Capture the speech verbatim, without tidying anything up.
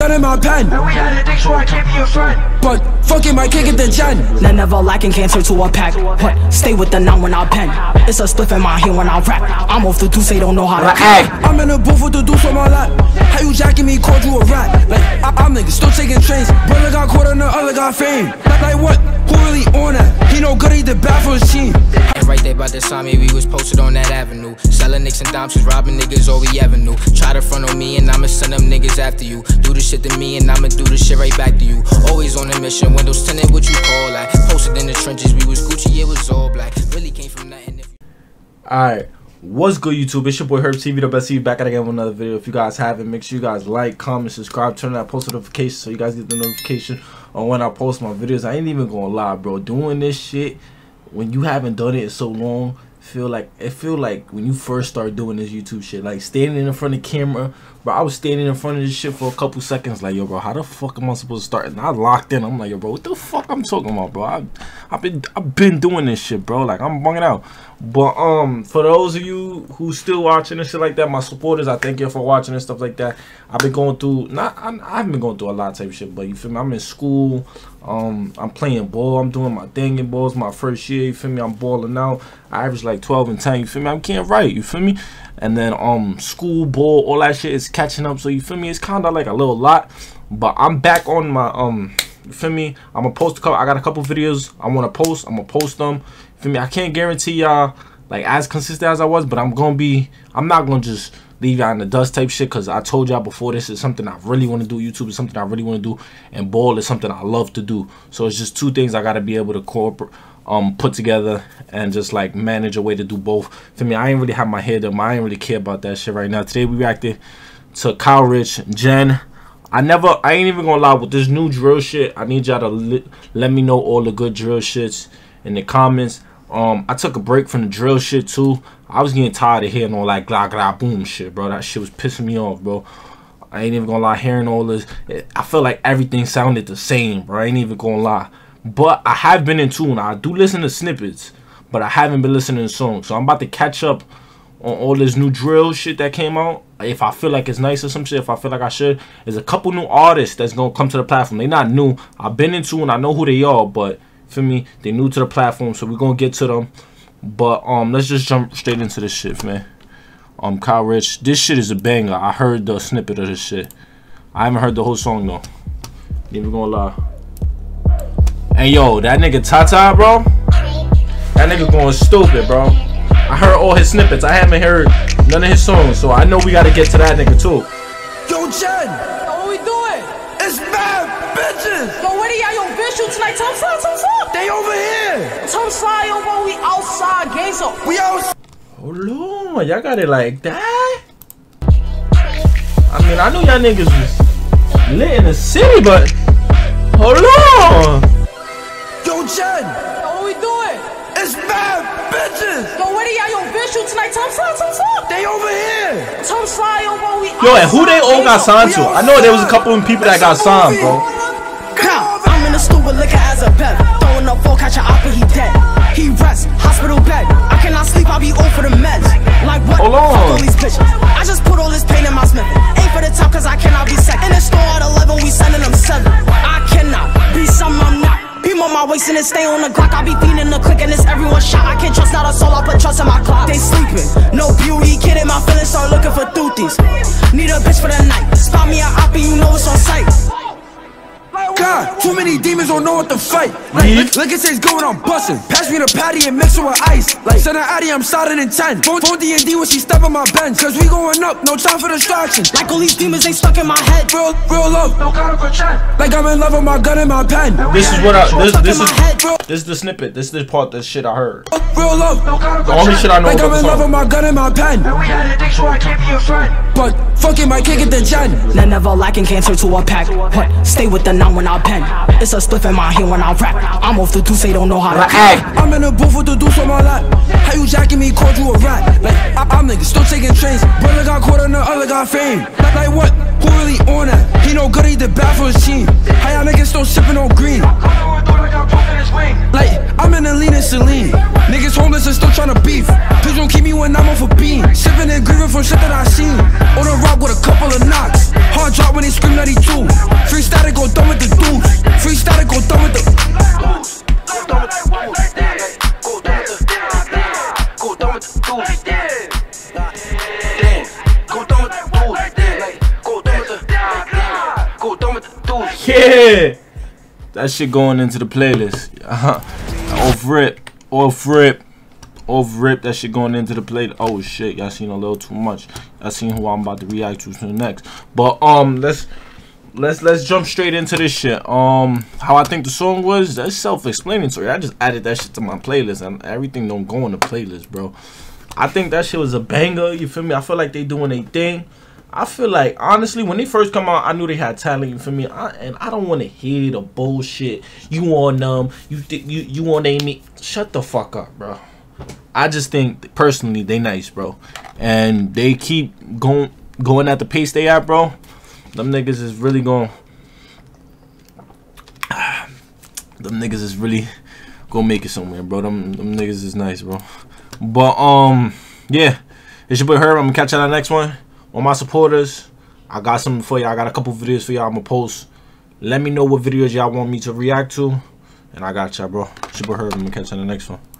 gun in my pen. And we had a dick so I can't be your friend. But fuck it, might kick it to Jenn. None never lacking cancer to a pack. What? Stay with the nine when I pen. It's a spliff in my hand when I rap. I'm off the Deuce, they don't know how to act. I'm in the booth with the Deuce on my lap. How you jacking me, called you a rat? Like, I I'm niggas still taking trains. Brother got caught and the other got fame. Like, like what? Who really on that? He no good, he did bad for his team. And right there by the sign, me, we was posted on that avenue. Selling nicks and dimes, robbing niggas all we ever knew. Try to front on me and I'ma send them niggas after you. Do the shit to me and I'ma do the shit right back to you. Always on a mission, windows tinted, what you call that? Posted in the trenches, we was Gucci, it was all black. Really came from nothing. Alright, what's good YouTube? It's your boy Herb T V, the best T V, back at again with another video. If you guys haven't, make sure you guys like, comment, subscribe, turn on that post notification so you guys get the notification on when I post my videos. I ain't even gonna lie, bro. Doing this shit when you haven't done it in so long, feel like it feel like when you first start doing this YouTube shit, like standing in front of the camera, bro. I was standing in front of this shit for a couple seconds, like, yo, bro, how the fuck am I supposed to start? And I locked in. I'm like, yo, bro, what the fuck I'm talking about, bro? I, I've been I've been doing this shit, bro. Like, I'm bugging out. But um, for those of you who still watching and shit like that, my supporters, I thank you for watching and stuff like that. I've been going through, not I, I haven't been going through a lot of type of shit, but you feel me? I'm in school. Um, I'm playing ball. I'm doing my thing in balls. My first year, you feel me? I'm balling out. I average like twelve and ten. You feel me? I can't write. You feel me? And then um, school, ball, all that shit is catching up. So you feel me? It's kind of like a little lot. But I'm back on my um. You feel me? I'm gonna post a couple. I got a couple videos I want to post. I'm gonna post them. You feel me? I can't guarantee y'all like as consistent as I was, but I'm gonna be. I'm not gonna just leave y'all in the dust type shit, because I told y'all before, this is something I really want to do. YouTube is something I really want to do, and ball is something I love to do. So it's just two things I gotta be able to corporate um put together and just like manage a way to do both. For me, I ain't really have my head up. I ain't really care about that shit right now. Today we reacted to Richh, Jenn. I never, I ain't even gonna lie, with this new drill shit, I need y'all to li let me know all the good drill shits in the comments. Um, I took a break from the drill shit too. I was getting tired of hearing all that glah glah boom shit, bro. That shit was pissing me off, bro. I ain't even gonna lie, hearing all this, it, I feel like everything sounded the same, bro. I ain't even gonna lie. But I have been in tune. I do listen to snippets, but I haven't been listening to songs. So I'm about to catch up on all this new drill shit that came out. If I feel like it's nice or some shit, if I feel like I should. There's a couple new artists that's gonna come to the platform. They not new. I've been in tune. I know who they are, but for me, they new to the platform, so we're gonna get to them. But um, let's just jump straight into this shit, man. Um, Richh, this shit is a banger. I heard the snippet of this shit. I haven't heard the whole song though. Ain't even gonna lie. And yo, that nigga Tata, bro. That nigga going stupid, bro. I heard all his snippets. I haven't heard none of his songs, so I know we gotta get to that nigga too. Yo, Jenn. Yo, what we doing? It's bad bitches. Yo, where they at? Yo, bitch, you tonight? Tell them slide, tell them slide. They over here. Tell them slide, yo, bro. We outside, gang, so. We out. Hold on, y'all got it like that? I mean, I know y'all niggas was lit in the city, but hold on. Yo, Jenn. Yo, what we doing? It's bad bitches. Yo, where they at? Yo, bitch, you tonight? Tell them slide, tell them slide. They over here. Tell them slide, yo, bro. We Yo, and who they all got signed to? I know there was a couple of people that got signed, bro. I'm in the stool with liquor as a bed. Throwing up four, catch a op and he dead. He rests, hospital bed. I cannot sleep, I'll be old for the meds. Like what? Hold on. Fuck all these bitches. I just put all this pain in my smith. Ain't for the top cause I cannot be second. In the store at eleven, we sending them seven. I cannot be something I'm not. Beam on my waist and it stay on the Glock. I be feeding the click and it's everyone shot. I can't trust not a soul, I put trust in my clock. They sleeping, no beauty, kidding my feelings, start looking for dooties. Need a bitch for the night. Spot me a op and you know it's on sight. God, too many demons don't know what to fight. Like, like it says going on bustin'. Pass me the patty and mix it with ice. Like, send her Addy, I'm starting in ten. Phone, phone D and D when she step on my bench. Cause we going up, no time for distractions. Like all these demons, they stuck in my head. Real, real love, no kind of pretend. Like I'm in love with my gun and my pen. This is what I, this, this is, this is the snippet. This is the part, this shit I heard. Real love, no kind of the only shit I know like about I'm in the love with my gun and my pen. And we had a dick so I can't be your friend. But fuck it, might kick it to Jenn. None never lacking cancer to a pack. What? Stay with the nine when I pen. It's a spliff in my hand when I rap. I'm off the Deuce, they don't know how to act. I'm in the booth with the Deuce on my lap. How you jacking me, called you a rat? Like, I I'm niggas still taking trains. Brother got caught and the other got fame. Like, like what? Who really on that? He no good, he did bad for his team. How y'all niggas still sipping on green? Like, I'm in the lean and Celine. Niggas homeless and still trying to beef. Please don't keep me when I'm off a beam. Sipping and grieving from shit that I seen. On a rock with a couple of knocks. Hard drop when they scream ninety-two. Yeah. That shit going into the playlist. Uh-huh. Off rip. Off rip. Off rip. That shit going into the playlist. Oh shit. Y'all seen a little too much. Y'all seen who I'm about to react to next. But um let's let's let's jump straight into this shit. Um how I think the song was, that's self-explanatory. I just added that shit to my playlist and everything don't go in the playlist, bro. I think that shit was a banger, you feel me? I feel like they doing a thing. I feel like, honestly, when they first come out, I knew they had talent, you feel me? I, and I don't want to hear the bullshit. You on them, you you you on Amy. Shut the fuck up, bro. I just think, personally, they nice, bro. And they keep going going at the pace they at, bro. Them niggas is really going... Them niggas is really gonna make it somewhere, bro. Them, them niggas is nice, bro. But um yeah, it's your boy Herb. I'm gonna catch you on the next one. All my supporters, I got something for y'all. I got a couple videos for y'all I'm gonna post. Let me know what videos y'all want me to react to, and I got y'all, bro. It's your boy Herb. I'm gonna catch you on the next one.